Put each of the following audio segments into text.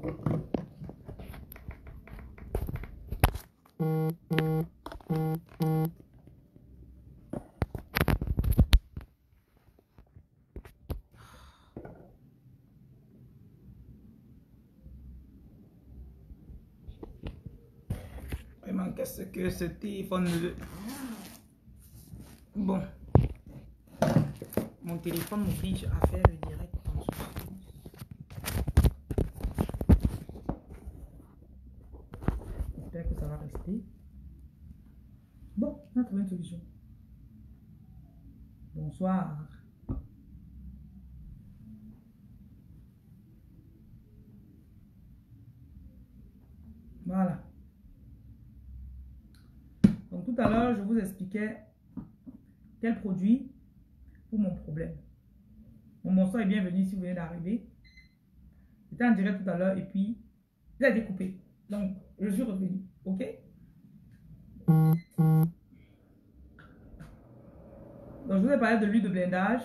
Vraiment, qu'est-ce que ce téléphone veut? Bon. Mon téléphone m'oblige à faire le direct en souffrance. J'espère que ça va rester. Bon, on a trouvé une solution. Bonsoir. Voilà. Donc tout à l'heure, je vous expliquais quel produit pour mon problème. Mon bonsoir est bienvenu si vous venez d'arriver. J'étais en direct tout à l'heure et puis il a été coupé. Donc je suis revenu. Ok? Donc je vous ai parlé de l'huile de blindage.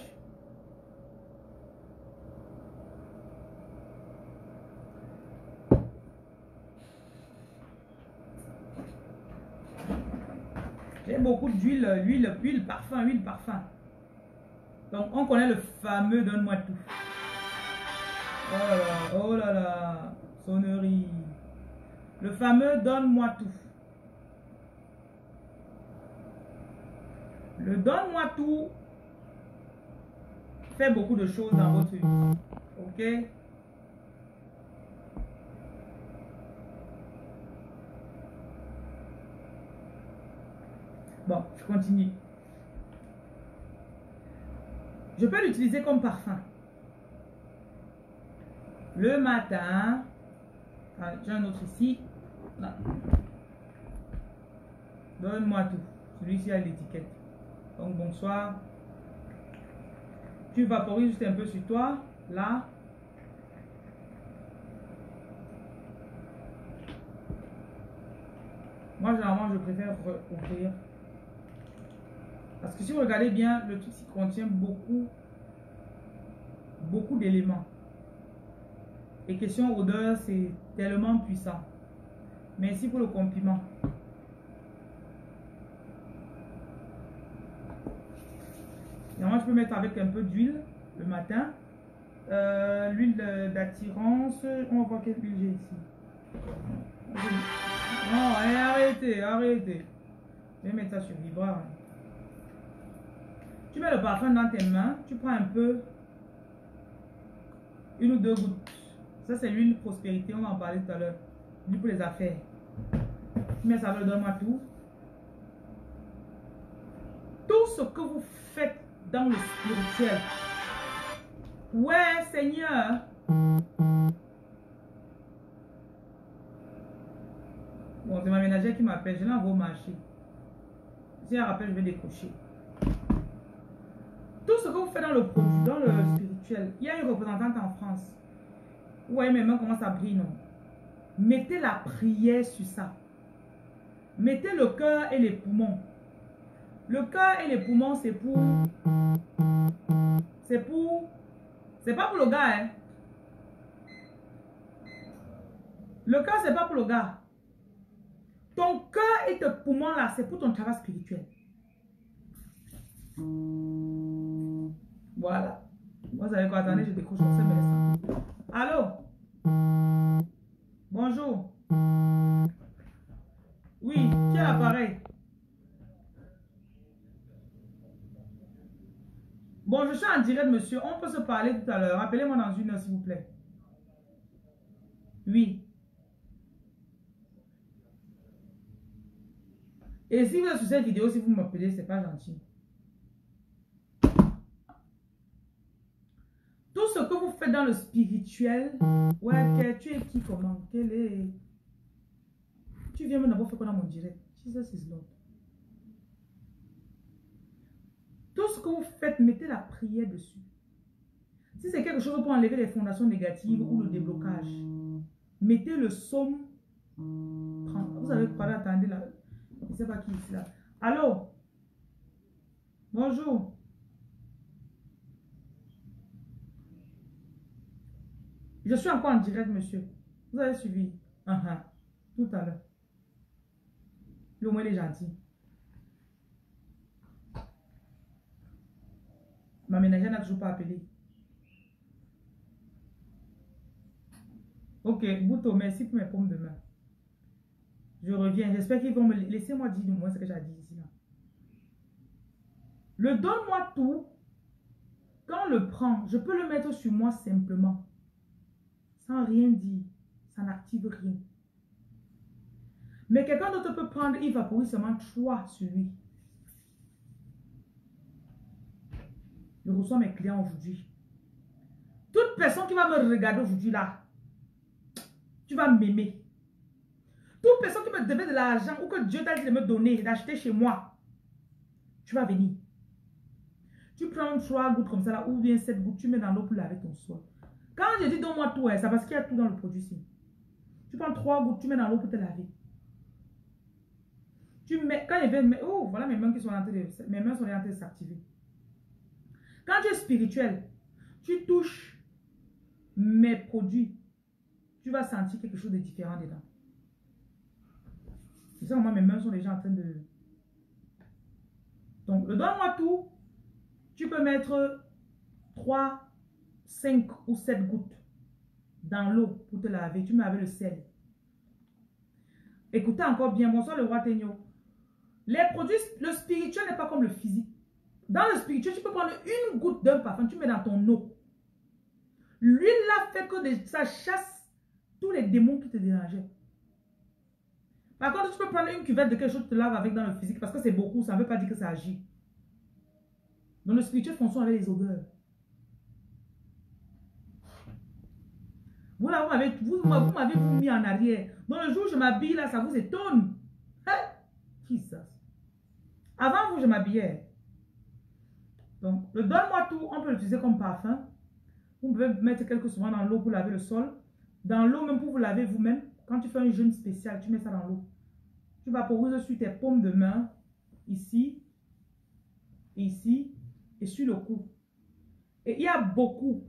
J'ai beaucoup d'huile, huile parfum, huile parfum. Donc on connaît le fameux donne-moi tout. Oh là là, sonnerie. Le fameux donne-moi tout. Le donne-moi tout fait beaucoup de choses dans votre vie. Ok? Bon, je continue. Je peux l'utiliser comme parfum. Le matin. Ah, j'ai un autre ici. Là. Donne-moi tout. Celui-ci a l'étiquette. Donc, bonsoir. Tu vaporises juste un peu sur toi. Là. Moi, généralement, je préfère ouvrir. Parce que si vous regardez bien, le truc contient beaucoup d'éléments. Et question odeur, c'est tellement puissant. Merci pour le compliment. Et moi, je peux mettre avec un peu d'huile le matin. L'huile d'attirance. On va voir quelle huile j'ai ici. Non, arrêtez, arrêtez. Je vais mettre ça sur vibreur. Tu mets le parfum dans tes mains. Tu prends un peu. Une ou deux gouttes. Ça, c'est l'huile prospérité. On va en parler tout à l'heure. L'huile pour les affaires. Tu mets ça, donne-moi tout. Tout ce que vous faites dans le spirituel. Ouais, Seigneur. Bon, c'est ma ménagère qui m'appelle. Je l'envoie au marché. Si elle rappelle, je vais décrocher. Tout ce que vous faites dans le produit, dans le spirituel, il y a une représentante en France. Vous voyez mes mains comment ça brille, non? Mettez la prière sur ça. Mettez le cœur et les poumons. Le cœur et les poumons, c'est pour... C'est pas pour le gars, hein. Le cœur, c'est pas pour le gars. Ton cœur et tes poumons, là, c'est pour ton travail spirituel. Voilà. Vous savez quoi? Attendez, je décroche comme ça, mais allô? Bonjour. Oui, qui est à l'appareil? Bon, je suis en direct, monsieur. On peut se parler tout à l'heure. Appelez-moi dans une heure, s'il vous plaît. Oui. Et si vous êtes sur cette vidéo, si vous m'appelez, c'est pas gentil. Tout ce que vous faites dans le spirituel, ouais, tu es qui, comment? Quel est... Tu viens me d'abord faire quoi dans mon direct? Jesus is Lord. Tout ce que vous faites, mettez la prière dessus. Si c'est quelque chose pour enlever les fondations négatives ou le déblocage, mettez le somme. Vous avez parlé, attendez là. Je ne sais pas qui est ici là. Allô? Bonjour. Je suis encore en direct, monsieur. Vous avez suivi? Tout à l'heure. Lui, au moins, il est gentil. Ma ménagère n'a toujours pas appelé. Ok, Bouto, merci pour mes pommes de main. Je reviens. J'espère qu'ils vont me... Laissez-moi dire du moins ce que j'ai dit ici. Là. Le donne-moi tout. Quand on le prend, je peux le mettre sur moi simplement. Sans rien dire. Ça n'active rien. Mais quelqu'un d'autre peut prendre, il vaporise seulement 3 sur lui. Je reçois mes clients aujourd'hui. Toute personne qui va me regarder aujourd'hui là, tu vas m'aimer. Toute personne qui me devait de l'argent ou que Dieu t'a dit de me donner, d'acheter chez moi, tu vas venir. Tu prends 3 gouttes comme ça là, ou bien 7 gouttes, tu mets dans l'eau pour laver ton sol. Quand je dis donne-moi tout, c'est parce qu'il y a tout dans le produit ici. Tu prends 3 gouttes, tu mets dans l'eau pour te laver. Tu mets, quand il fait, oh, voilà mes mains qui sont en train de, mes mains sont en train de s'activer. Quand tu es spirituel, tu touches mes produits, tu vas sentir quelque chose de différent dedans. C'est ça, moi, mes mains sont déjà en train de... Donc, le donne-moi tout, tu peux mettre 3, 5 ou 7 gouttes dans l'eau pour te laver. Tu mets avec le sel. Écoutez encore bien, bonsoir le roi Tegno. Les produits, le spirituel n'est pas comme le physique. Dans le spirituel, tu peux prendre une goutte d'un parfum, tu mets dans ton eau. L'huile là fait que ça chasse tous les démons qui te dérangeaient. Par contre, tu peux prendre une cuvette de quelque chose que tu te laves avec dans le physique parce que c'est beaucoup, ça ne veut pas dire que ça agit. Dans le spirituel, fonctionne avec les odeurs. Vous m'avez mis en arrière. Dans le jour où je m'habille là, ça vous étonne. Hein? Qui ça? Avant vous, je m'habillais. Donc, le donne-moi tout, on peut l'utiliser comme parfum. Vous pouvez mettre quelques secondes dans l'eau pour laver le sol. Dans l'eau, même pour vous laver vous-même. Quand tu fais un jeûne spécial, tu mets ça dans l'eau. Tu vaporises sur tes paumes de main, ici, et sur le cou. Et il y a beaucoup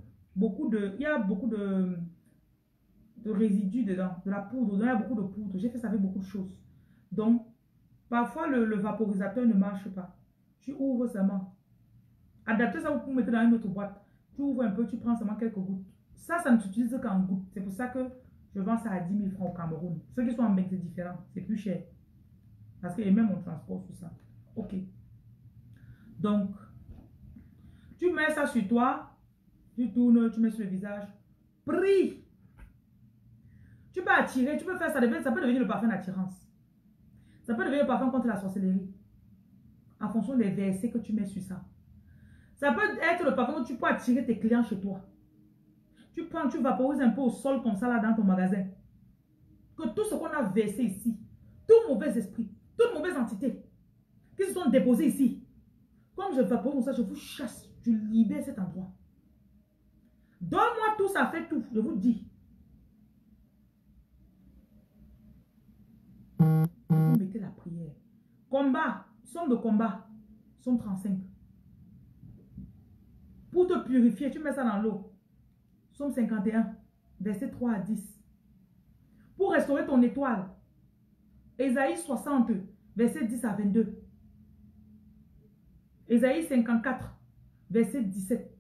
de résidus dedans, de la poudre. Il y a beaucoup de poudre. J'ai fait ça avec beaucoup de choses. Donc, parfois, le vaporisateur ne marche pas. Tu ouvres seulement. Adaptez ça, vous pouvez mettre dans une autre boîte. Tu ouvres un peu, tu prends seulement quelques gouttes. Ça ne s'utilise qu'en gouttes. C'est pour ça que je vends ça à 10 000 francs au Cameroun. Ceux qui sont en Belgique, c'est différent. C'est plus cher. Parce que même on transporte tout ça. Ok. Donc, tu mets ça sur toi. Tu tournes, tu mets sur le visage. Prie. Tu peux attirer, tu peux faire ça. Ça peut devenir le parfum d'attirance. Ça peut devenir le parfum contre la sorcellerie. En fonction des versets que tu mets sur ça. Ça peut être le parfum où tu peux attirer tes clients chez toi. Tu prends, tu vaporises un peu au sol comme ça là dans ton magasin. Que tout ce qu'on a versé ici, tout mauvais esprit, toute mauvaise entité qui se sont déposés ici, comme je vaporise comme ça, je vous chasse, je libère cet endroit. Donne-moi tout, ça fait tout, je vous dis. Vous mettez la prière. Combat, somme de combat, somme 35. Pour te purifier, tu mets ça dans l'eau. Somme 51, verset 3 à 10. Pour restaurer ton étoile. Ésaïe 60, verset 10 à 22. Ésaïe 54, verset 17.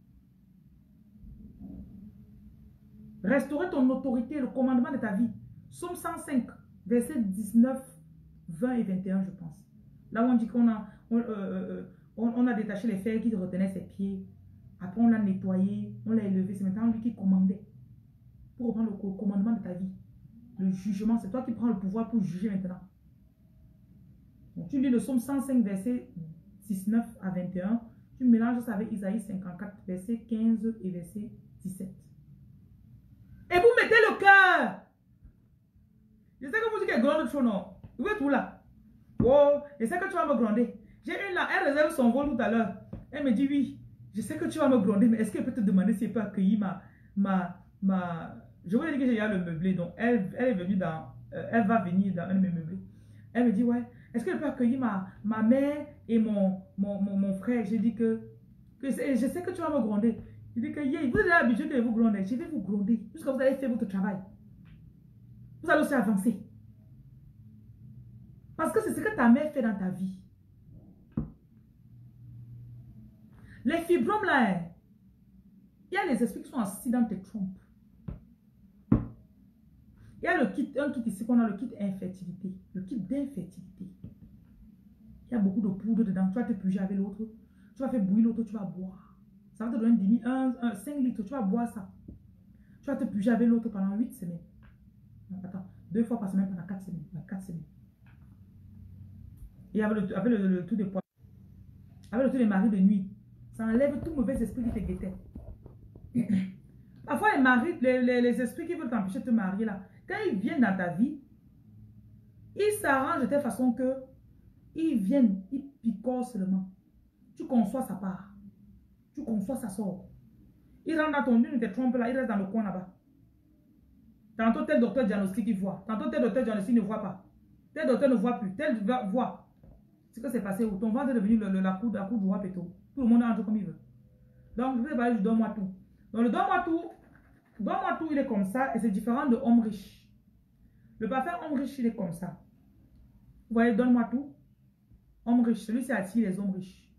Restaurer ton autorité, le commandement de ta vie. Somme 105, verset 19, 20 et 21, je pense. Là où on dit qu'on a détaché les fers qui retenaient ses pieds. Après, on l'a nettoyé, on l'a élevé. C'est maintenant lui qui commandait. Pour reprendre le commandement de ta vie. Le jugement, c'est toi qui prends le pouvoir pour juger maintenant. Donc, tu lis le psaume 105, verset 19 à 21. Tu mélanges ça avec Isaïe 54, verset 15 et verset 17. Et vous mettez le cœur. Je sais que vous dites qu'elle gronde trop, non? Vous êtes où là? Oh, je sais que tu vas me gronder. J'ai une là, elle réserve son vol tout à l'heure. Elle me dit oui. Je sais que tu vas me gronder, mais est-ce qu'elle peut te demander si elle peut accueillir Je voulais dire que j'ai le meublé, donc elle est venue dans... elle va venir dans un de mes meublés. Elle me dit, ouais, est-ce qu'elle peut accueillir ma mère et mon frère? J'ai dit que je sais que tu vas me gronder. Il dit que vous avez l'habitude de vous gronder. Je vais vous gronder jusqu'à vous allez faire votre travail. Vous allez aussi avancer. Parce que c'est ce que ta mère fait dans ta vie. Les fibromes là, hein, il y a les esprits qui sont assis dans tes trompes. Il y a un kit ici qu'on a, le kit infertilité. Le kit d'infertilité. Il y a beaucoup de poudre dedans. Tu vas te purger avec l'autre. Tu vas faire bouillir l'autre, tu vas boire. Ça va te donner 5 litres. Tu vas boire ça. Tu vas te purger avec l'autre pendant 8 semaines. Non, attends, 2 fois par semaine pendant 4 semaines. 4 semaines. Et avec le tout de poids. Avec le tout des maris de nuit. Ça enlève tout mauvais esprit qui te guettait. Parfois, les maris, les esprits qui veulent t'empêcher de te marier là, quand ils viennent dans ta vie, ils s'arrangent de telle façon que ils viennent, ils picorent seulement. Tu conçois sa part. Tu conçois sa sort. Ils rentrent dans ton lit, ils te trompent là, ils restent dans le coin là-bas. Tantôt, tel docteur diagnostique, il voit. Tantôt, tel docteur diagnostique ne voit pas. Tel docteur ne voit plus. Tel voit. Ce que c'est passé où ton ventre est devenu la cour du roi Péto. Tout le monde entre comme il veut. Donc, je vais parler du donne-moi tout. Donc, le donne-moi tout, il est comme ça et c'est différent de homme riche. Le parfum homme riche, il est comme ça. Vous voyez, donne-moi tout. Homme riche, celui-ci attire les hommes riches.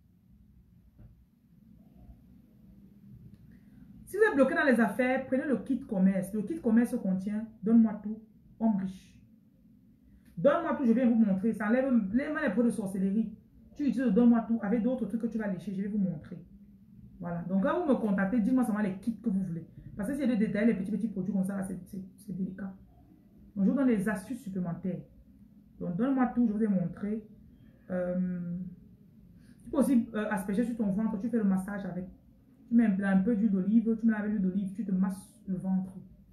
Si vous êtes bloqué dans les affaires, prenez le kit commerce. Le kit commerce contient donne-moi tout, homme riche. Donne-moi tout, je vais vous montrer. Ça enlève les produits de sorcellerie. Tu utilises donne-moi tout avec d'autres trucs que tu vas lécher. Je vais vous montrer. Voilà. Donc, quand vous me contactez, dites-moi seulement les kits que vous voulez. Parce que si c'est de détailler les petits produits comme ça, c'est délicat. Donc, je vous donne des astuces supplémentaires. Donc, donne-moi tout, je vous ai montré. Tu peux aussi asperger sur ton ventre. Tu fais le massage avec. Tu mets un peu d'huile d'olive. Tu mets avec l'huile d'olive. Tu te masses le ventre.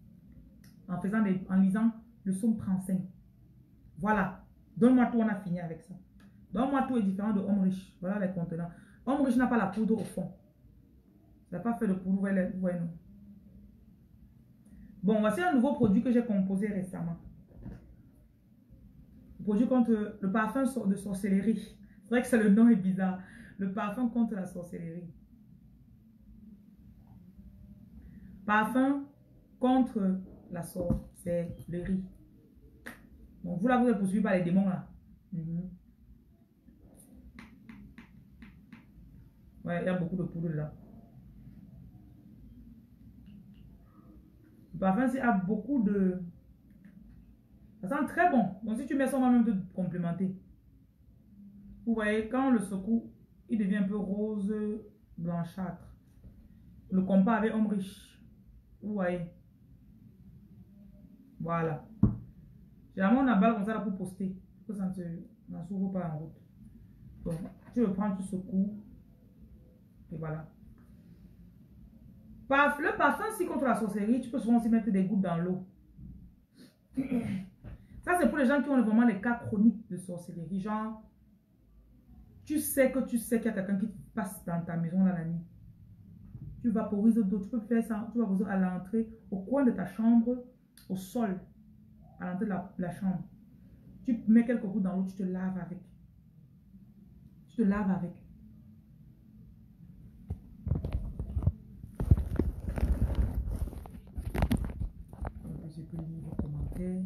En lisant le psaume 35. Voilà. Donne-moi tout, on a fini avec ça. Donne-moi tout est différent de homme riche. Voilà les contenants. Homme riche n'a pas la poudre au fond. Ça n'a pas fait de poudre. Ouais, non. Bon, voici un nouveau produit que j'ai composé récemment. Le produit contre le parfum de sorcellerie. C'est vrai que le nom est bizarre. Le parfum contre la sorcellerie. Parfum contre la sorcellerie. Donc, vous là, vous êtes poursuivi par les démons là. Ouais, il y a beaucoup de poudre là. Le parfum, il y a beaucoup de... Ça sent très bon. Donc, si tu mets ça, on va même te complémenter. Vous voyez, quand on le secoue, il devient un peu rose blanchâtre. Le compare avec homme riche. Vous voyez. Voilà. Généralement, on emballe comme ça là pour poster. Pour que ça ne s'ouvre pas en route. Donc, tu le prends, tu secoues. Et voilà. Le parfum, si contre la sorcellerie, tu peux souvent aussi mettre des gouttes dans l'eau. Ça, c'est pour les gens qui ont vraiment des cas chroniques de sorcellerie. Genre, tu sais qu'il y a quelqu'un qui passe dans ta maison dans la nuit. Tu vaporises d'eau. Tu peux faire ça. Tu vaporises à l'entrée, au coin de ta chambre, au sol, à l'entrée de la chambre. Tu mets quelques gouttes dans l'eau, tu te laves avec. Tu te laves avec. Je peux lire vos commentaires.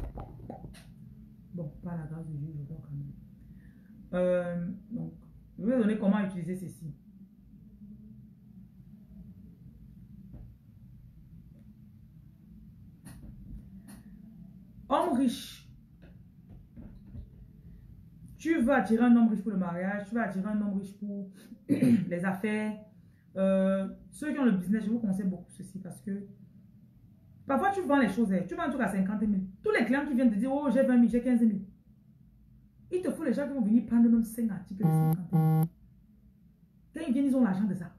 Bon, pas la grâce de Dieu, je vois quand même. Donc, je vais vous donner comment utiliser ceci. Homme riche. Tu veux attirer un homme riche pour le mariage, tu veux attirer un homme riche pour les affaires. Ceux qui ont le business, je vous conseille beaucoup ceci parce que parfois tu vends les choses, tu vends un truc à 50 000. Tous les clients qui viennent te dire, oh j'ai 20 000, j'ai 15 000. Il te faut les gens qui vont venir prendre même 5 articles de 50 000. Quand ils viennent, ils ont l'argent de ça.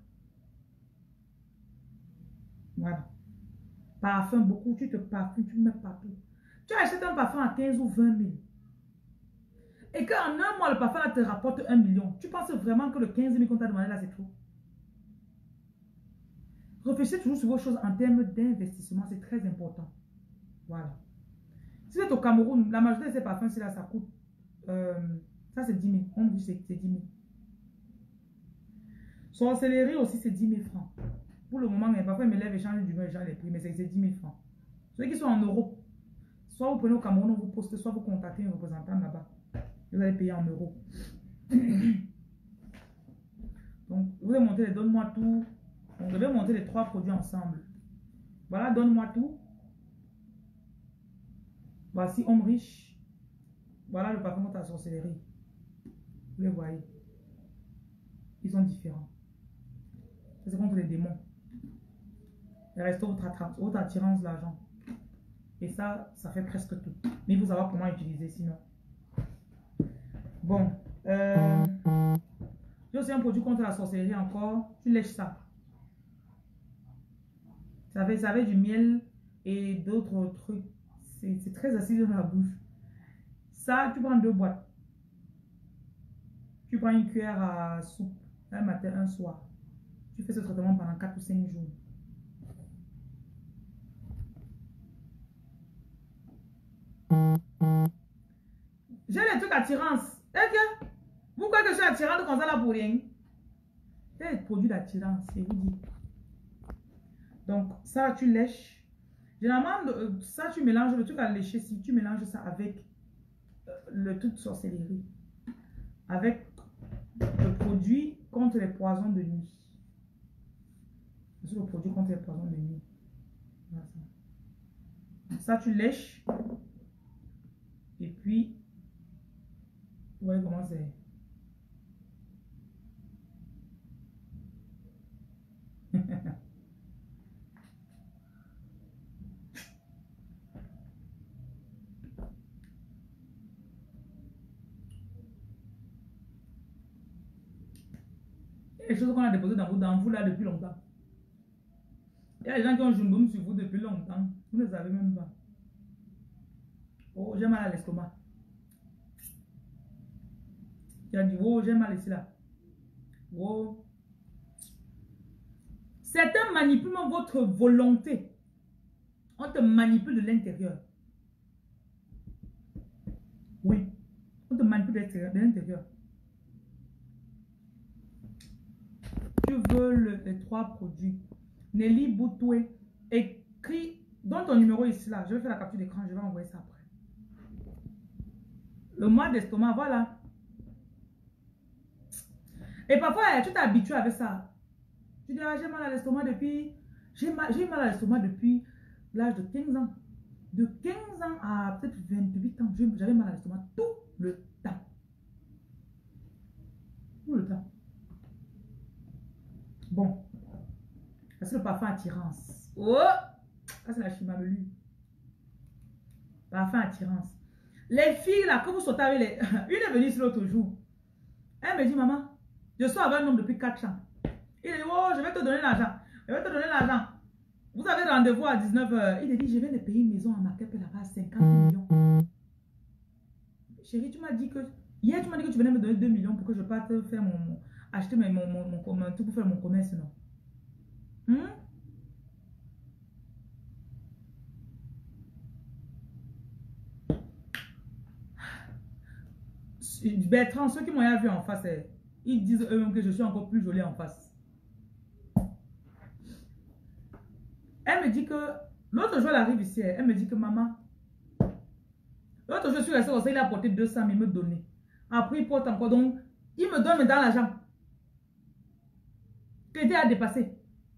Voilà. Parfum, beaucoup, tu te parfumes, tu mets partout. Tu achètes un parfum à 15 ou 20 000. Et qu'en un mois, le parfum là, te rapporte 1 million. Tu penses vraiment que le 15 000 qu'on t'a demandé là, c'est trop? Réfléchissez toujours sur vos choses en termes d'investissement. C'est très important. Voilà. Si vous êtes au Cameroun, la majorité de ces parfums, là, ça coûte. Ça, c'est 10 000. On dit c'est 10 000. Sorcellerie aussi, c'est 10 000 francs. Pour le moment, parfois, ils me lèvent et changent d'humeur, les prix, mais c'est 10 000 francs. Ceux qui sont en Europe, Soit vous prenez au Cameroun, vous postez, soit vous contactez un représentant là-bas. Vous allez payer en euros. Donc, vous allez monter les donne-moi tout. On devait monter les 3 produits ensemble. Voilà, donne-moi tout. Voici homme riche. Voilà le parfum contre la sorcellerie. Vous les voyez. Ils sont différents. C'est contre les démons. Il reste votre attirance de l'argent. Et ça fait presque tout. Mais il faut savoir comment utiliser sinon. Bon. J'ai aussi un produit contre la sorcellerie encore. Tu lèches ça. Ça fait du miel et d'autres trucs. C'est très acide dans la bouche. Ça, tu prends 2 boîtes. Tu prends une cuillère à soupe. Un matin, un soir. Tu fais ce traitement pendant 4 ou 5 jours. J'ai les trucs attirance. Vous croyez que je suis attirante comme ça là pour rien? C'est des produits d'attirance, je vous dis. Donc, ça, tu lèches. Généralement, ça, tu mélanges le truc à lécher. Si tu mélanges ça avec le truc de sorcellerie. Avec le produit contre les poisons de nuit. C'est le produit contre les poisons de nuit. Voilà ça. Ça, tu lèches. Et puis, vous voyez comment c'est. Les choses qu'on a déposées dans vous là depuis longtemps. Il y a des gens qui ont joué sur vous depuis longtemps. Vous ne savez même pas. Oh, j'ai mal à l'estomac. Tu as dit, oh, j'ai mal ici là. Oh. Certains manipulent votre volonté. On te manipule de l'intérieur. Oui. On te manipule de l'intérieur. Tu veux les 3 produits. Nelly Boutoué. Écris. Donne ton numéro ici là. Je vais faire la capture d'écran. Je vais envoyer ça après. Le mal d'estomac, voilà. Et parfois, tu t'es habitué avec ça. Tu dis, ah, j'ai mal à l'estomac depuis... J'ai mal à l'estomac depuis l'âge de 15 ans. De 15 ans à peut-être 28 ans, j'avais mal à l'estomac tout le temps. Tout le temps. Bon. Ça, c'est le parfum attirance. Oh! Ça, c'est la chimamelu. Parfum attirance. Les filles, là, quand vous sautez avec les... Une est venue ici l'autre jour. Elle me dit, maman, je suis avec un homme depuis 4 ans. Il dit, oh, je vais te donner l'argent. Je vais te donner l'argent. Vous avez rendez-vous à 19 h. Il dit, je viens de payer une maison à Marquette là-bas à 50 millions. Chérie, tu m'as dit que... Hier, tu m'as dit que tu venais me donner 2 millions pour que je parte faire acheter mon tout pour faire mon commerce, non? Bertrand, ceux qui m'ont vu en face, ils disent eux-mêmes que je suis encore plus jolie en face. Elle me dit que, l'autre jour elle arrive ici, elle me dit que maman, l'autre jour je suis restée comme ça, il a apporté 200 000 me donner. Après il porte encore, donc il me donne dans l'argent. Crédit a dépassé.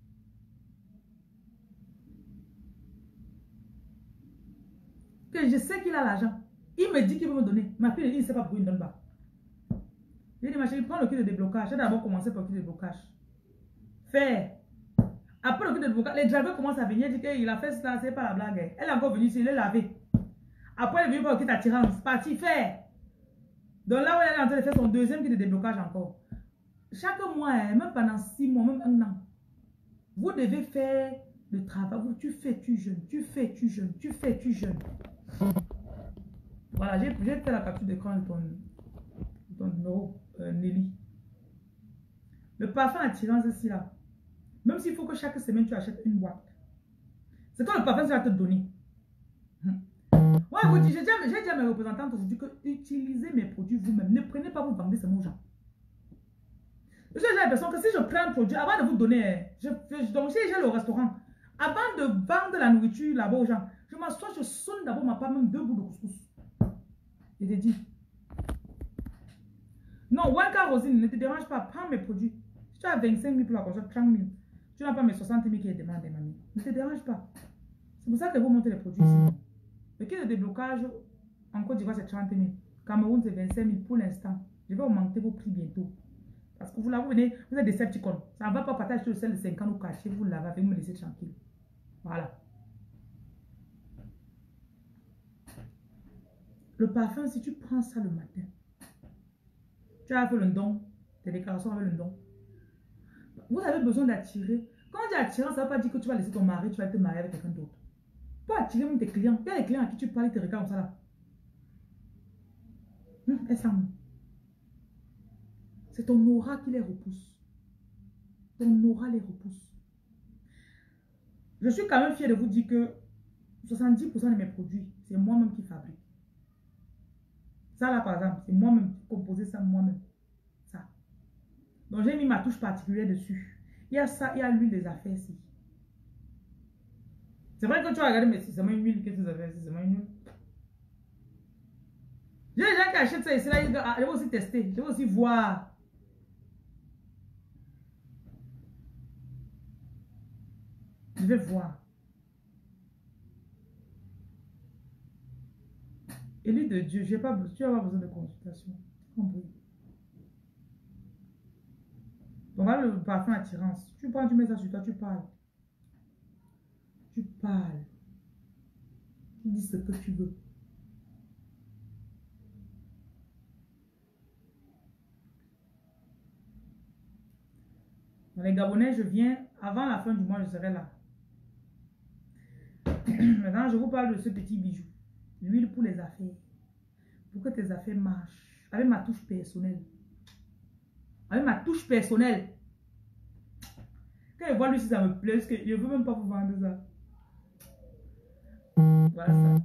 Que je sais qu'il a l'argent. Il me dit qu'il veut me donner. Ma fille, il ne sait pas pourquoi il ne donne pas. J'ai dit, ma chérie, prends le kit de déblocage. J'ai d'abord commencé par le kit de déblocage. Faire. Après le kit de déblocage, les drivers commencent à venir. Dit qu'il a fait ça, c'est pas la blague. Elle est encore venue ici, il est lavé. Après, elle est venue pour le kit d'attirance. Parti, faire. Donc là où elle est en train de faire son 2e kit de déblocage encore. Chaque mois, même pendant 6 mois, même 1 an, vous devez faire le travail. Tu fais, tu jeûnes. Tu fais, tu jeûnes. Tu fais, tu jeûnes. Voilà, j'ai fait la capture d'écran de ton numéro, Nelly. Le parfum attirance ici là. Même s'il faut que chaque semaine tu achètes une boîte. C'est quand le parfum ça va te donner. Ouais, j'ai dit à mes représentants aujourd'hui que utilisez mes produits vous-même. Ne prenez pas vous vendre ces mots gens. Je dis à la personne que si je prends un produit, avant de vous donner, donc si j'ai le restaurant, Avant de vendre la nourriture là-bas aux gens, je m'assois, je sonne d'abord ma part, même 2 bouts de couscous. Je te dis. Non, Wanka Rosine, ne te dérange pas, prends mes produits. Si tu as 25 000 pour la console, 30 000. Tu n'as pas mes 60 000 qui est demandé, mamie. Ne te dérange pas. C'est pour ça que vous montez les produits ici. Le kit de déblocage en Côte d'Ivoire, c'est 30 000. Cameroun, c'est 25 000 pour l'instant. Je vais augmenter vos prix bientôt. Parce que vous là, vous venez, vous êtes des Decepticons. Ça ne va pas partager le sel de 50 au cachet. Vous l'avez avec, vous me laissez tranquille. Voilà. Le parfum, si tu prends ça le matin, tu as fait le don, tes déclarations avec le don. Vous avez besoin d'attirer. Quand on dit attirer, ça ne veut pas dire que tu vas laisser ton mari, tu vas te marier avec quelqu'un d'autre. Tu peux attirer même tes clients. Il y a des clients à qui tu parles, ils te regardent comme ça là. C'est ton aura qui les repousse. Ton aura les repousse. Je suis quand même fière de vous dire que 70% de mes produits, c'est moi-même qui fabrique. Ça là, par exemple, c'est moi-même qui composé ça moi-même. Ça. Donc, j'ai mis ma touche particulière dessus. Il y a ça, il y a l'huile des affaires ici. C'est vrai que tu vas regarder, mais c'est seulement une huile. Qu'est-ce que vous avez? C'est seulement une huile. J'ai des gens qui achètent ça ici. Là, je vais aussi tester. Je vais aussi voir. Je vais voir. Élu de Dieu, tu n'as pas besoin de consultation. Compris. Donc là, le parfum attirance. Tu prends, tu mets ça sur toi, tu parles. Tu parles. Tu dis ce que tu veux. Dans les Gabonais, je viens, avant la fin du mois, je serai là. Maintenant, je vous parle de ce petit bijou. L'huile pour les affaires. Pour que tes affaires marchent. Avec ma touche personnelle. Avec ma touche personnelle. Quand je vois lui, si ça me plaît, parce que je ne veux même pas vous vendre ça. Voilà ça.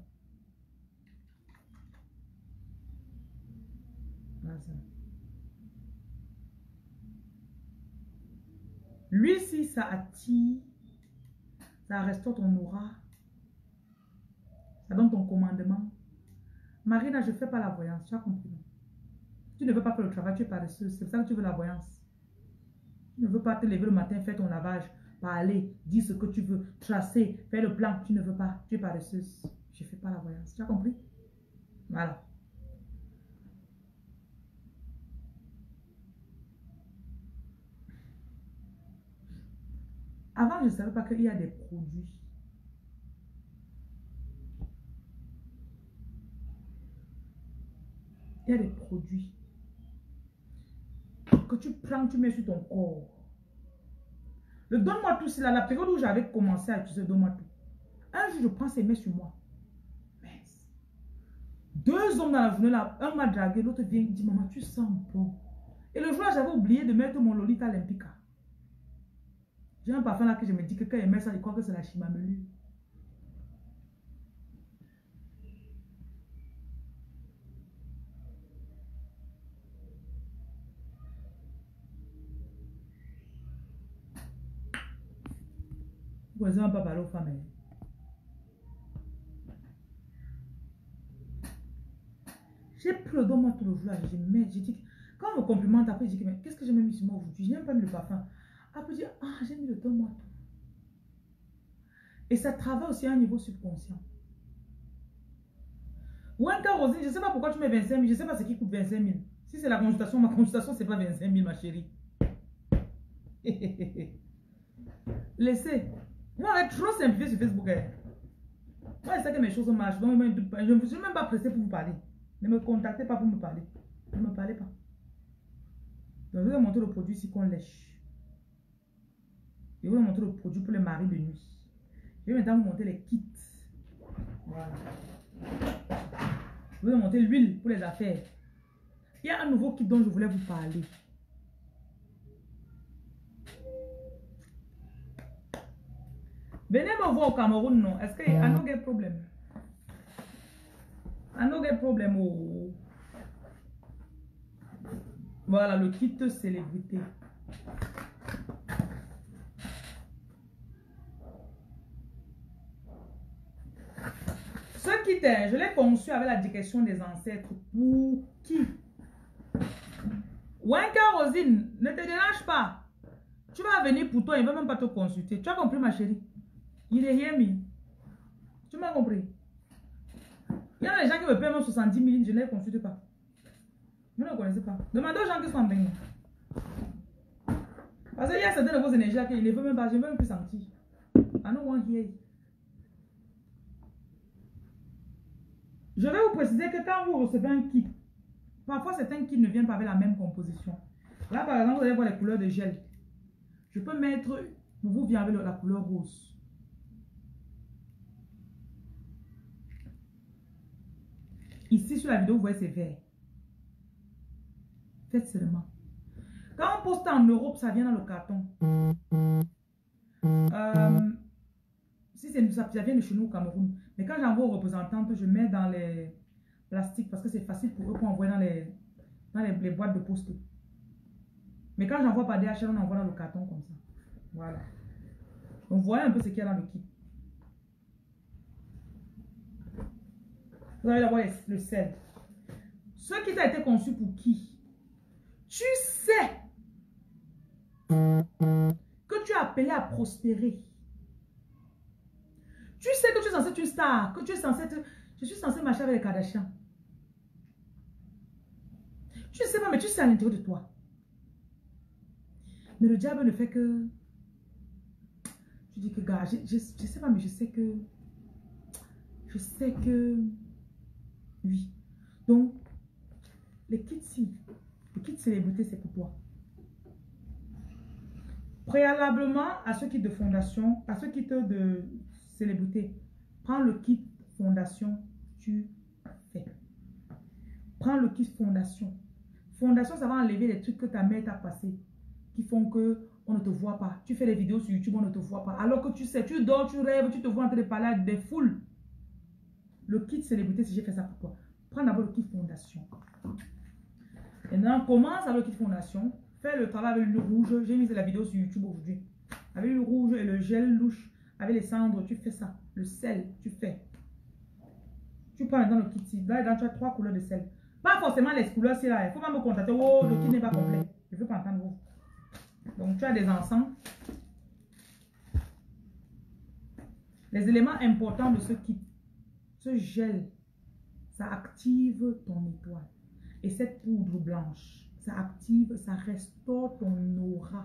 Voilà ça. Lui, si ça attire, ça restaure ton aura. Ça donne ton commandement. Marina, je ne fais pas la voyance. Tu as compris? Tu ne veux pas faire le travail, tu es paresseuse. C'est ça que tu veux la voyance. Tu ne veux pas te lever le matin, faire ton lavage, parler, dire ce que tu veux, tracer, faire le plan. Tu ne veux pas. Tu es paresseuse. Je ne fais pas la voyance. Tu as compris? Voilà. Avant, je ne savais pas qu'il y a des produits. Il y a des produits que tu prends, tu mets sur ton corps. Le donne-moi tout, c'est la période où j'avais commencé à utiliser donne-moi tout. Un jour, je prends ces mets sur moi. Mince. 2 hommes dans la journée, là, un m'a dragué, l'autre vient et dit, maman, tu sens bon. Et le jour là, j'avais oublié de mettre mon Lolita Olympica. J'ai un parfum là que je me dis que quand il met ça, je crois que c'est la chimamelu. Vous n'avez pas parlé aux femmes. J'ai pris le donne-moi tout le jour là, j'ai dit, quand on me complimente après, je dis, mais qu'est-ce que j'ai mis sur moi aujourd'hui? Je n'ai même pas mis le parfum. Après, je dis, ah, j'ai mis le donne-moi tout. Et ça travaille aussi à un niveau subconscient. Ou un cas, Rosine, je ne sais pas pourquoi tu mets 25 000, je ne sais pas ce qui coûte 25 000. Si c'est la consultation, ma consultation, c'est pas 25 000, ma chérie. Laissez. Vous m'avez trop simplifié sur Facebook. Moi, je sais que mes choses marchent. Donc, je ne suis même pas pressé pour vous parler. Ne me contactez pas pour me parler. Ne me parlez pas. Donc, je vais vous montrer le produit ici qu'on lèche. Je vais vous montrer le produit pour les maris de nuit. Je vais maintenant vous montrer les kits. Voilà. Je vais vous montrer l'huile pour les affaires. Il y a un nouveau kit dont je voulais vous parler. Venez me voir au Cameroun, non? Est-ce qu'il y a un problème? Un problème. Oh. Voilà, le kit célébrité. Ce kit, je l'ai conçu avec la direction des ancêtres. Pour qui? Wenka Rosine, ne te dérange pas. Tu vas venir pour toi, il ne va même pas te consulter. Tu as compris, ma chérie? Il est rien mis. Tu m'as compris? Il y a des gens qui me paient même 70 000, je ne les consulte pas. Vous ne connaissez pas. Demandez aux gens qui sont en bain. Parce qu'il y a certaines de vos énergies qu'il ne veut même pas, je ne veux même plus sentir. I don't want here. Je vais vous préciser que quand vous recevez un kit, parfois certains kits ne viennent pas avec la même composition. Là, par exemple, vous allez voir les couleurs de gel. Je peux mettre, pour vous vient avec la couleur rose. Ici, sur la vidéo, vous voyez, c'est vert. Faites seulement. Quand on poste en Europe, ça vient dans le carton. Si ça vient de chez nous au Cameroun. Mais quand j'envoie aux représentantes, je mets dans les plastiques parce que c'est facile pour eux pour envoyer dans les boîtes de poste. Mais quand j'envoie par DHL, on envoie dans le carton comme ça. Voilà. Donc, voyez un peu ce qu'il y a dans le kit. Vous allez d'abord le sel. Ce kit a été conçu pour qui? Tu sais que tu es appelé à prospérer. Tu sais que tu es censé être une star, que tu es censé être... Je suis censé marcher avec les Kardashians. Tu ne sais pas, mais tu sais à l'intérieur de toi. Mais le diable ne fait que... Tu dis que, gars, je sais pas, mais je sais que... Je sais que... Oui. Donc, les kits-ci, les kits célébrité, c'est pour toi. Préalablement à ce kit de fondation, à ce kit de célébrité, prends le kit fondation, tu fais. Prends le kit fondation. Fondation, ça va enlever les trucs que ta mère t'a passé, qui font que on ne te voit pas. Tu fais des vidéos sur YouTube, on ne te voit pas. Alors que tu sais, tu dors, tu rêves, tu te vois en train de parler à des foules. Le kit célébrité, si j'ai fait ça pour toi, prends d'abord le kit fondation. Et maintenant, commence avec le kit fondation. Fais le travail avec le rouge. J'ai mis la vidéo sur YouTube aujourd'hui. Avec le rouge et le gel louche, avec les cendres, tu fais ça. Le sel, tu fais. Tu prends dans le kit ici. Là, tu as 3 couleurs de sel. Pas forcément les couleurs, c'est là. Il ne faut pas me contacter. Oh, le kit n'est pas complet. Je ne veux pas entendre vous. Donc, tu as des encens. Les éléments importants de ce kit. Ce gel, ça active ton étoile. Et cette poudre blanche, ça active, ça restaure ton aura.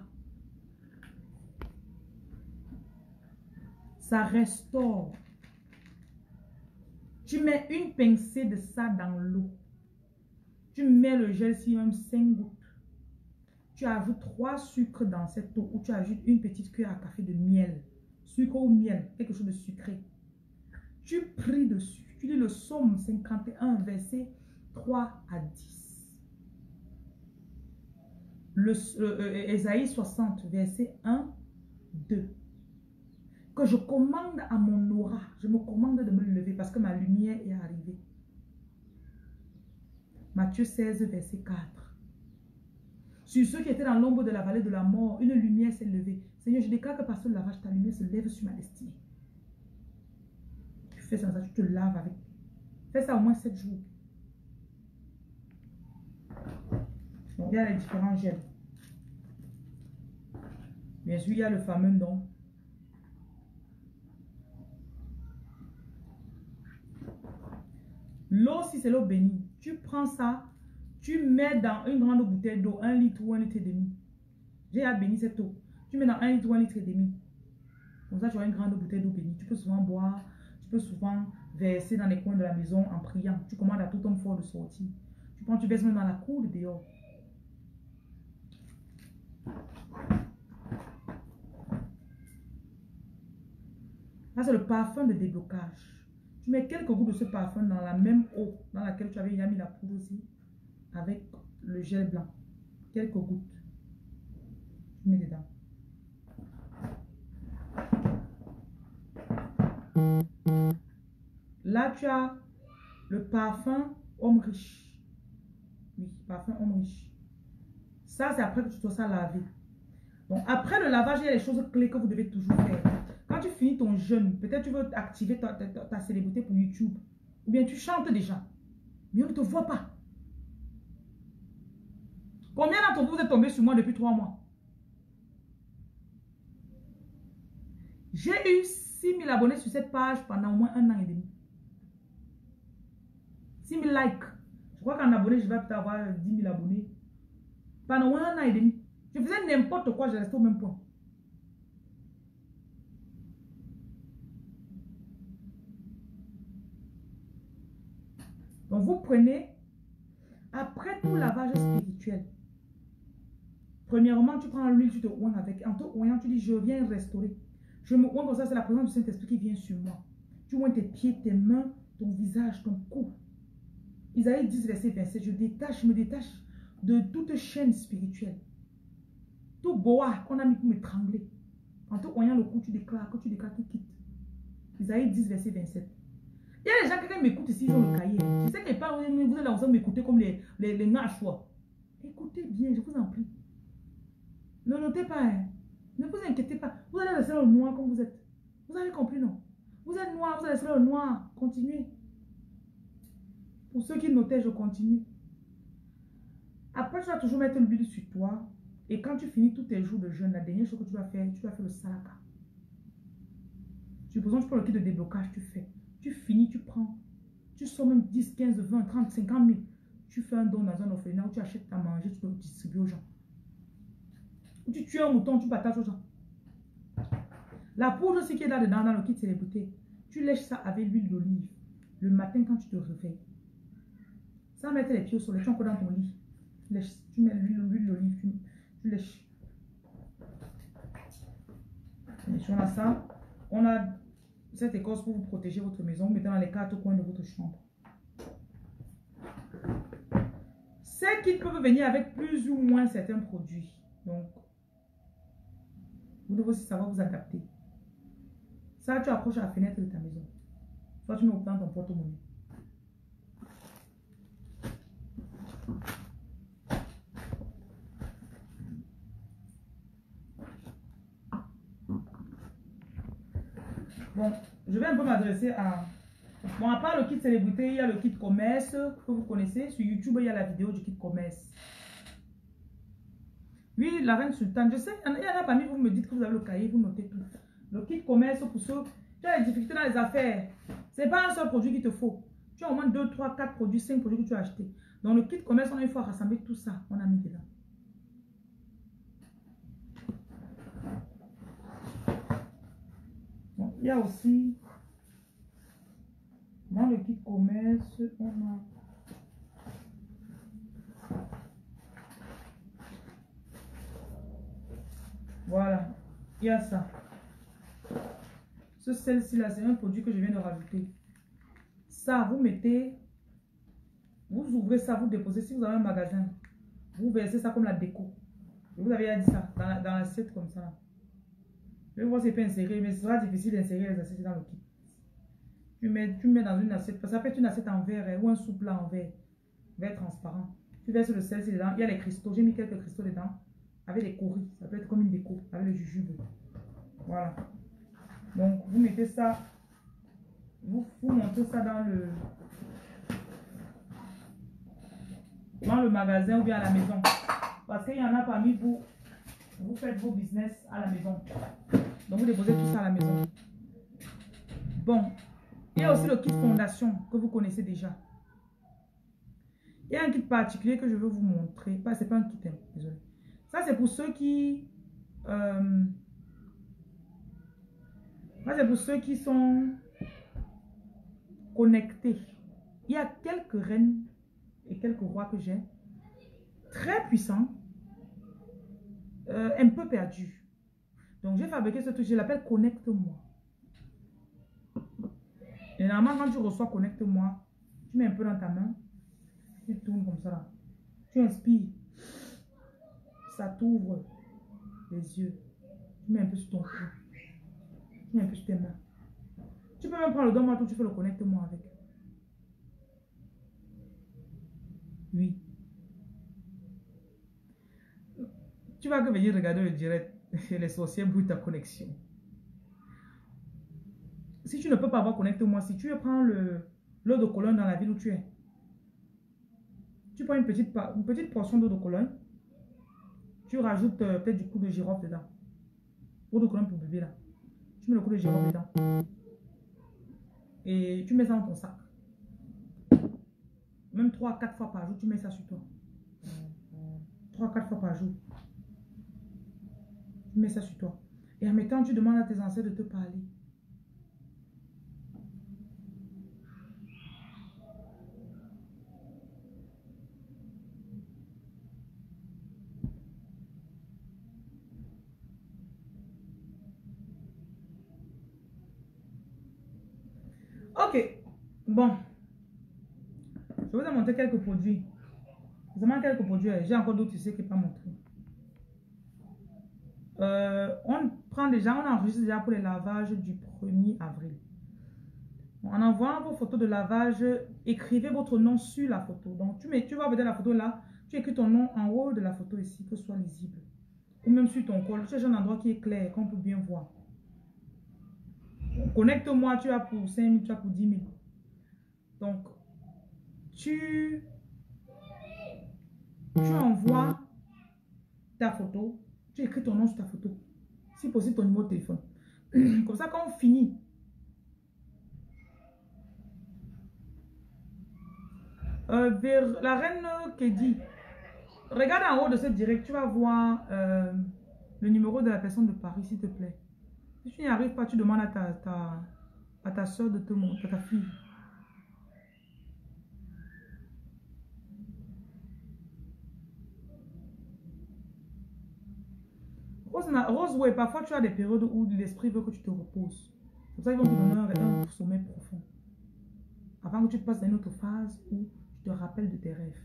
Ça restaure. Tu mets une pincée de ça dans l'eau. Tu mets le gel si même 5 gouttes. Tu ajoutes 3 sucres dans cette eau ou tu ajoutes une petite cuillère à café de miel. Sucre ou miel, quelque chose de sucré. Tu pries dessus. Tu lis le psaume 51, verset 3 à 10. Ésaïe 60, verset 1, 2. Que je commande à mon aura, je me commande de me lever parce que ma lumière est arrivée. Matthieu 16, verset 4. Sur ceux qui étaient dans l'ombre de la vallée de la mort, une lumière s'est levée. Seigneur, je déclare que par ce lavage, ta lumière se lève sur ma destinée. Tu fais ça, tu te laves avec. Fais ça au moins 7 jours. Donc, il y a les différents gels. Bien sûr, il y a le fameux don. L'eau, si c'est l'eau bénie, tu prends ça, tu mets dans une grande bouteille d'eau, 1 litre ou 1 litre et demi. J'ai à bénir cette eau. Tu mets dans 1 litre ou 1 litre et demi. Comme ça, tu auras une grande bouteille d'eau bénie. Tu peux souvent boire, tu peux souvent verser dans les coins de la maison en priant. Tu commandes à tout homme fort de sortir. Tu prends, tu verses même dans la cour de dehors. Là, c'est le parfum de déblocage. Tu mets quelques gouttes de ce parfum dans la même eau dans laquelle tu avais déjà mis la poudre aussi, avec le gel blanc. Quelques gouttes. Tu mets dedans. Là, tu as le parfum homme riche. Oui, parfum homme riche. Ça, c'est après que tu dois ça laver. Donc, après le lavage, il y a les choses clés que vous devez toujours faire. Quand tu finis ton jeûne, peut-être tu veux activer ta célébrité pour YouTube. Ou bien tu chantes déjà. Mais on ne te voit pas. Combien d'entre vous êtes tombés sur moi depuis 3 mois? J'ai eu 6 000 abonnés sur cette page pendant au moins 1 an et demi. 6 000 likes. Je crois qu'en abonné, je vais peut-être avoir 10 000 abonnés. Pendant au moins 1 an et demi. Je faisais n'importe quoi, je restais au même point. Donc vous prenez, après tout lavage spirituel, premièrement, tu prends l'huile, tu te oignes avec. En te oignant, tu dis, je viens restaurer. Je me oigne comme ça, c'est la présence du Saint-Esprit qui vient sur moi. Tu oignes tes pieds, tes mains, ton visage, ton cou. Isaïe 10, verset 27, je me détache de toute chaîne spirituelle. Tout bois qu'on a mis pour m'étrangler. En te oignant le cou, tu déclares qu'il quitte. Isaïe 10, verset 27. Il y a des gens qui m'écoutent ici, ils ont le cahier. Je sais que vous allez en m'écouter comme les nachois. Écoutez bien, je vous en prie. Ne notez pas, hein. Ne vous inquiétez pas. Vous allez rester dans le noir comme vous êtes. Vous avez compris, non? Vous êtes noir, vous allez rester dans le noir. Continuez. Pour ceux qui notaient, je continue. Après, tu vas toujours mettre l'huile sur toi. Et quand tu finis tous tes jours de jeûne, la dernière chose que tu vas faire le salaka. Supposons que tu prends le kit de déblocage, tu fais. Tu finis, tu prends. Tu sors même 10, 15, 20, 30, 50 000. Tu fais un don dans un orphelinat où tu achètes à manger, tu peux distribuer aux gens. Ou tu tues un mouton, tu partages aux gens. La poudre aussi qui est là-dedans, dans le kit célébrité, tu lèches ça avec l'huile d'olive. Le matin quand tu te réveilles. Sans mettre les pieds au soleil, tu es encore dans ton lit. Tu mets l'huile d'olive, tu lèches. Et si on a ça, on a cette écorce pour vous protéger votre maison. Vous mettez dans les 4 coins de votre chambre. Ces kits peuvent venir avec plus ou moins certains produits. Donc, vous devez aussi savoir vous adapter. Ça, tu accroches à la fenêtre de ta maison. Soit tu mets dans ton porte-monnaie. Bon, je vais un peu m'adresser à... Bon, à part le kit célébrité, il y a le kit commerce que vous connaissez. Sur YouTube, il y a la vidéo du kit commerce. Oui, la reine sultane. Je sais, il y en a parmi vous me dites que vous avez le cahier, vous notez tout. Le kit commerce pour ceux qui ont des difficultés dans les affaires. Ce n'est pas un seul produit qu'il te faut. Tu as au moins 2, 3, 4 produits, 5 produits que tu as achetés. Dans le kit commerce, on a une fois rassemblé tout ça. On a mis dedans. Bon, il y a aussi... Dans le kit commerce, on a... Voilà, il y a ça. Ce sel-ci là, c'est un produit que je viens de rajouter. Ça, vous mettez... Vous ouvrez ça, vous déposez. Si vous avez un magasin, vous versez ça comme la déco. Je vous avais dit ça, dans l'assiette comme ça. Je vais voir si c'est pas inséré, mais ce sera difficile d'insérer les assiettes dans le kit. Tu mets dans une assiette, ça peut être une assiette en verre ou un sous-plat en verre transparent. Tu verses le sel dedans, il y a les cristaux, j'ai mis quelques cristaux dedans, avec des coris, ça peut être comme une déco, avec le jujube. Voilà. Donc vous mettez ça, vous montez ça dans le magasin ou bien à la maison. Parce qu'il y en a parmi vous, vous faites vos business à la maison. Donc vous déposez tout ça à la maison. Bon. Il y a aussi le kit fondation que vous connaissez déjà. Il y a un kit particulier que je veux vous montrer. Ce n'est pas un kit, hein, désolé. Ça, c'est pour ceux qui... ça, c'est pour ceux qui sont connectés. Il y a quelques reines et quelques rois que j'ai. Très puissants. Un peu perdus. Donc, j'ai fabriqué ce truc. Je l'appelle Connecte-moi. Et normalement, quand tu reçois Connecte-moi, tu mets un peu dans ta main, tu tournes comme ça. Là. Tu inspires. Ça t'ouvre les yeux. Tu mets un peu sur ton cou. Tu mets un peu sur tes mains. Tu peux même prendre le doigt, tu fais le Connecte-moi avec. Oui. Tu vas que venir regarder le direct. Les sorciers brouillent ta connexion. Si tu ne peux pas avoir, connecte-moi. Si tu prends l'eau de Cologne dans la ville où tu es, tu prends une petite portion d'eau de Cologne, tu rajoutes peut-être du coup de girofle dedans. Eau de Cologne pour bébé là. Tu mets le coup de girofle dedans. Et tu mets ça dans ton sac. Même 3 à 4 fois par jour, tu mets ça sur toi. 3 à 4 fois par jour. Tu mets ça sur toi. Et en mettant, tu demandes à tes ancêtres de te parler. Ok. Bon. Je vais vous montrer quelques produits. Vraiment quelques produits. J'ai encore d'autres ici qui ne pas montré. On enregistre déjà pour les lavages du 1er avril. En envoyant vos photos de lavage, écrivez votre nom sur la photo. Donc, tu vas voir la photo là, tu écris ton nom en haut de la photo ici, que ce soit lisible. Ou même sur ton col. Tu as un endroit qui est clair, qu'on peut bien voir. Connecte-moi, tu as pour 5 000, tu as pour 10 000. Donc, tu envoies ta photo, tu écris ton nom sur ta photo. Si possible, ton numéro de téléphone. Comme ça, quand on finit, vers la reine Kedi, regarde en haut de ce direct, tu vas voir le numéro de la personne de Paris, s'il te plaît. Si tu n'y arrives pas, tu demandes à ta soeur de te montrer, à ta fille. Rose, ouais, parfois tu as des périodes où l'esprit veut que tu te reposes. C'est pour ça qu'ils vont te donner un sommeil profond. Avant que tu passes dans une autre phase où tu te rappelles de tes rêves.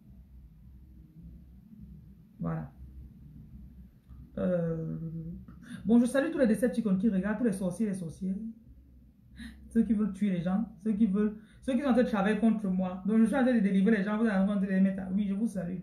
Voilà. Bon, je salue tous les Decepticons qui regardent, tous les sorciers et les sorcières. Ceux qui veulent tuer les gens, ceux qui sont en train de travailler contre moi. Donc je suis en train de délivrer les gens, vous allez en train de les mettre à... Oui, je vous salue.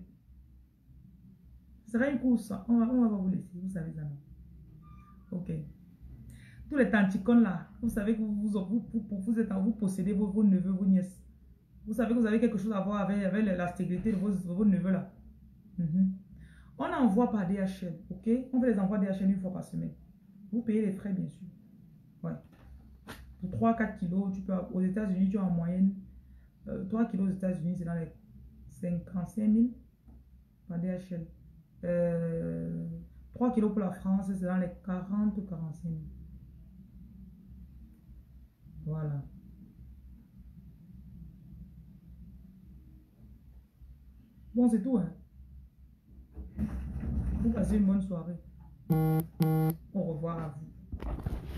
Ce sera une course, on va pas vous laisser, vous savez ça. Ok. Tous les tanticons là, vous savez que vous possédez vos neveux, vos nièces. Vous savez que vous avez quelque chose à voir avec la stérilité de vos neveux là. On envoie par DHL, ok? On fait les envois DHL une fois par semaine. Vous payez les frais, bien sûr. Ouais. Pour 3-4 kilos, aux États-Unis, tu as en moyenne 3 kilos aux États-Unis, c'est dans les 55 000 par DHL. 3 kilos pour la France, c'est dans les 40 ou 45 000. Voilà. Bon, c'est tout, hein. Vous passez une bonne soirée. Au revoir à vous.